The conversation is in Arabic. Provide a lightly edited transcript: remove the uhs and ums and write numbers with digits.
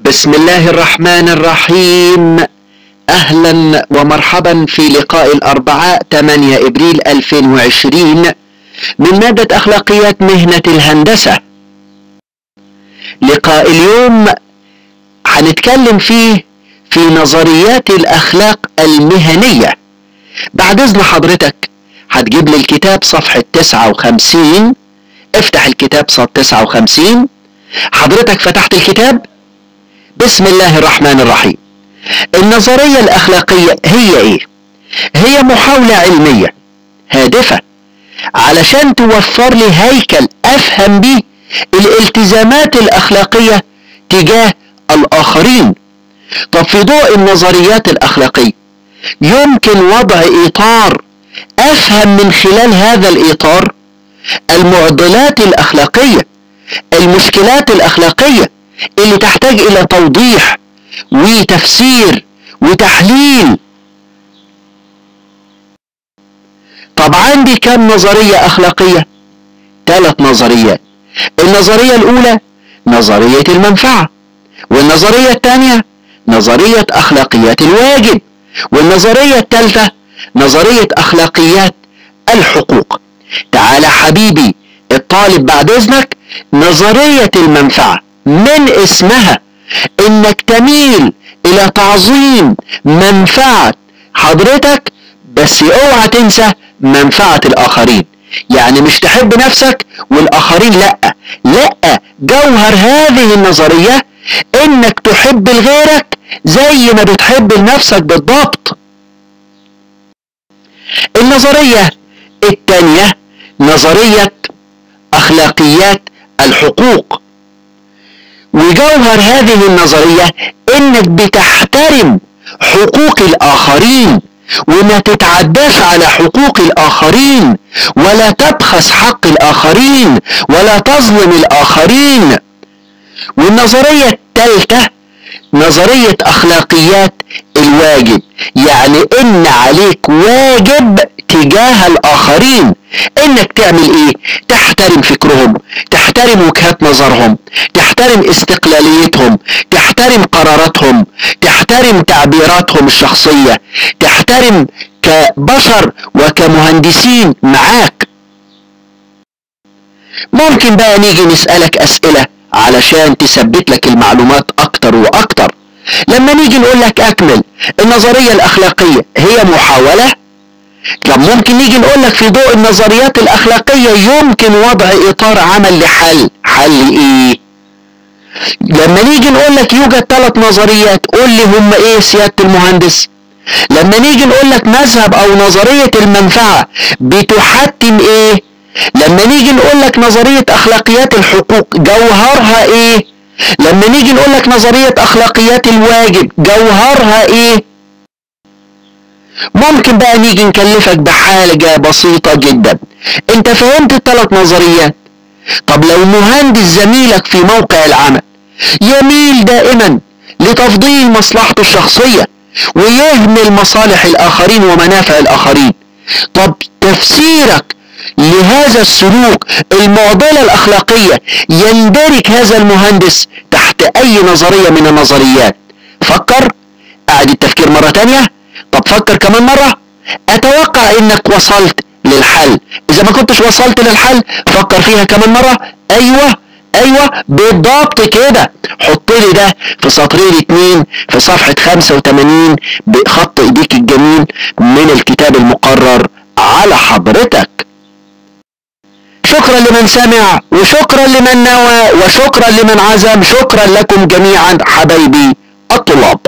بسم الله الرحمن الرحيم. أهلا ومرحبا في لقاء الأربعاء 8 إبريل 2020 من مادة أخلاقيات مهنة الهندسة. لقاء اليوم هنتكلم فيه في نظريات الأخلاق المهنية. بعد إذن حضرتك هتجيب لي الكتاب صفحة 59. افتح الكتاب صفحة 59. حضرتك فتحت الكتاب؟ بسم الله الرحمن الرحيم. النظرية الأخلاقية هي إيه؟ هي محاولة علمية هادفة علشان توفر لي هيكل أفهم بيه الالتزامات الأخلاقية تجاه الآخرين. طب في ضوء النظريات الأخلاقية يمكن وضع إطار أفهم من خلال هذا الإطار المعضلات الأخلاقية، المشكلات الأخلاقية اللي تحتاج إلى توضيح وتفسير وتحليل. طب عندي كم نظرية أخلاقية؟ 3 نظريات. النظرية الأولى نظرية المنفعة، والنظرية الثانية نظرية أخلاقيات الواجب، والنظرية الثالثة نظرية أخلاقيات الحقوق. تعال حبيبي الطالب بعد إذنك، نظرية المنفعة من اسمها انك تميل الى تعظيم منفعة حضرتك، بس اوعى تنسى منفعة الاخرين. يعني مش تحب نفسك والاخرين لا، جوهر هذه النظرية انك تحب لغيرك زي ما بتحب لنفسك بالضبط. النظرية الثانية نظرية اخلاقيات الحقوق، وجوهر هذه النظرية انك بتحترم حقوق الاخرين وما تتعداش على حقوق الاخرين، ولا تبخس حق الاخرين، ولا تظلم الاخرين. والنظرية الثالثة نظرية اخلاقيات الواجب، يعني ان عليك واجب تجاه الاخرين، انك تعمل ايه؟ تحترم فكرهم، تحترم وجهات نظرهم، تحترم استقلاليتهم، تحترم قراراتهم، تحترم تعبيراتهم الشخصية، تحترم كبشر وكمهندسين معاك. ممكن بقى نيجي نسألك اسئلة علشان تثبت لك المعلومات اكتر واكتر. لما نيجي نقول لك اكمل النظرية الاخلاقية هي محاولة، طب ممكن نيجي نقول لك في ضوء النظريات الاخلاقية يمكن وضع اطار عمل لحل. حل ايه؟ لما نيجي نقول لك يوجد 3 نظريات، قول لي هم ايه سيادة المهندس؟ لما نيجي نقول لك مذهب او نظرية المنفعة بتحتم ايه؟ لما نيجي نقول لك نظرية اخلاقيات الحقوق جوهرها ايه؟ لما نيجي نقول لك نظرية اخلاقيات الواجب جوهرها ايه؟ ممكن بقى نيجي نكلفك بحاجة بسيطة جدا. انت فهمت ال3 نظريات. طب لو مهندس زميلك في موقع العمل يميل دائما لتفضيل مصلحته الشخصية ويهمل مصالح الاخرين ومنافع الاخرين، طب تفسيرك لهذا السلوك المعضلة الاخلاقية يندرج هذا المهندس تحت اي نظرية من النظريات؟ فكر، اعد التفكير مرة تانية. طب فكر كمان مرة. اتوقع انك وصلت للحل. اذا ما كنتش وصلت للحل فكر فيها كمان مرة. ايوه بالضبط كده. حط لي ده في سطرين 2 في صفحة 85 بخط ايديك الجميل من الكتاب المقرر على حضرتك. شكرا لمن سمع، وشكرا لمن نوى، وشكرا لمن عزم. شكرا لكم جميعا حبايبي الطلاب.